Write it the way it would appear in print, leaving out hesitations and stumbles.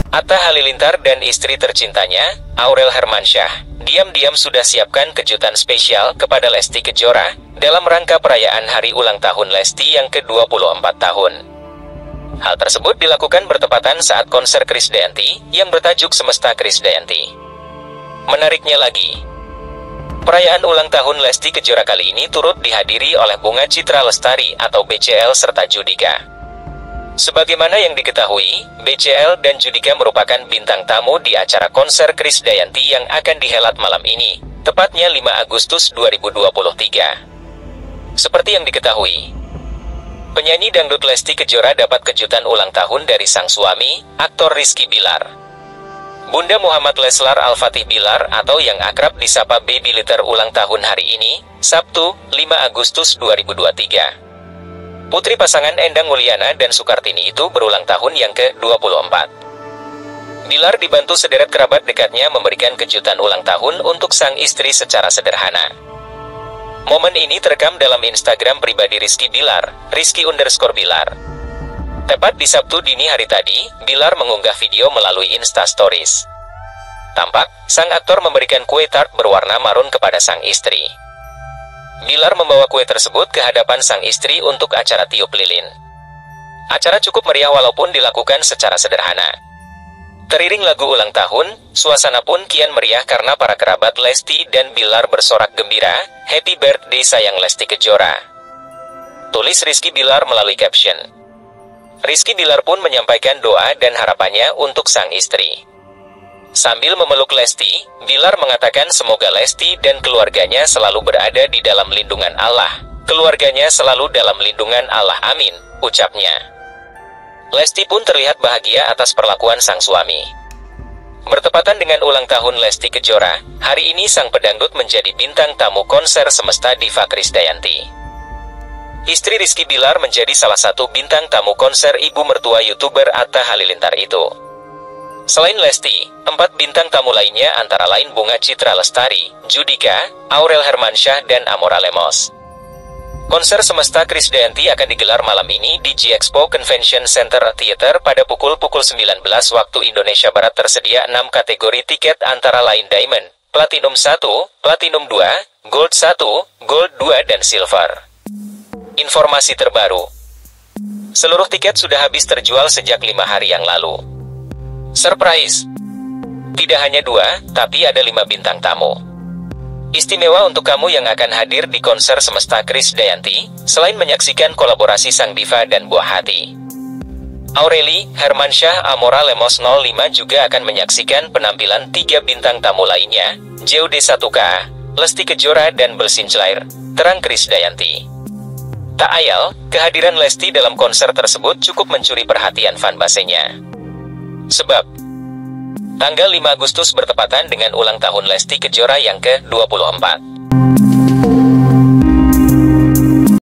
Atta Halilintar dan istri tercintanya, Aurel Hermansyah, diam-diam sudah siapkan kejutan spesial kepada Lesti Kejora, dalam rangka perayaan hari ulang tahun Lesti yang ke-24 tahun. Hal tersebut dilakukan bertepatan saat konser Krisdayanti, yang bertajuk Semesta Krisdayanti. Menariknya lagi, perayaan ulang tahun Lesti Kejora kali ini turut dihadiri oleh Bunga Citra Lestari atau BCL serta Judika. Sebagaimana yang diketahui, BCL dan Judika merupakan bintang tamu di acara konser Krisdayanti yang akan dihelat malam ini, tepatnya 5 Agustus 2023. Seperti yang diketahui, penyanyi dangdut Lesti Kejora dapat kejutan ulang tahun dari sang suami, aktor Rizky Bilar. Bunda Muhammad Leslar Al-Fatih Bilar atau yang akrab disapa Baby Liter ulang tahun hari ini, Sabtu, 5 Agustus 2023. Putri pasangan Endang Mulyana dan Sukartini itu berulang tahun yang ke-24. Bilar dibantu sederet kerabat dekatnya memberikan kejutan ulang tahun untuk sang istri secara sederhana. Momen ini terekam dalam Instagram pribadi Rizky Bilar, Rizky_Bilar. Tepat di Sabtu dini hari tadi, Bilar mengunggah video melalui Insta Stories. Tampak, sang aktor memberikan kue tart berwarna marun kepada sang istri. Bilar membawa kue tersebut ke hadapan sang istri untuk acara tiup lilin. Acara cukup meriah walaupun dilakukan secara sederhana. Teriring lagu ulang tahun, suasana pun kian meriah karena para kerabat Lesti dan Bilar bersorak gembira, "Happy birthday sayang Lesti Kejora," tulis Rizky Bilar melalui caption. Rizky Bilar pun menyampaikan doa dan harapannya untuk sang istri. Sambil memeluk Lesti, Bilar mengatakan semoga Lesti dan keluarganya selalu berada di dalam lindungan Allah. Keluarganya selalu dalam lindungan Allah, amin, ucapnya. Lesti pun terlihat bahagia atas perlakuan sang suami. Bertepatan dengan ulang tahun Lesti Kejora, hari ini sang pedangdut menjadi bintang tamu konser Semesta Diva Krisdayanti. Istri Rizky Bilar menjadi salah satu bintang tamu konser ibu mertua YouTuber Atta Halilintar itu. Selain Lesti, 4 bintang tamu lainnya antara lain Bunga Citra Lestari, Judika, Aurel Hermansyah, dan Amora Lemos. Konser Semesta Krisdayanti akan digelar malam ini di G-Expo Convention Center Theater pada pukul 19 waktu Indonesia Barat. Tersedia 6 kategori tiket antara lain Diamond, Platinum 1, Platinum 2, Gold 1, Gold 2, dan Silver. Informasi terbaru, seluruh tiket sudah habis terjual sejak 5 hari yang lalu. Surprise! Tidak hanya 2, tapi ada 5 bintang tamu istimewa untuk kamu yang akan hadir di konser Semesta Krisdayanti, selain menyaksikan kolaborasi sang diva dan buah hati. Aureli, Hermansyah, Amora Lemos 05 juga akan menyaksikan penampilan 3 bintang tamu lainnya, JOD1K, Lesti Kejora, dan Belsinjlair, Terang Krisdayanti. Tak ayal, kehadiran Lesti dalam konser tersebut cukup mencuri perhatian fanbase-nya. Sebab, tanggal 5 Agustus bertepatan dengan ulang tahun Lesti Kejora yang ke-24.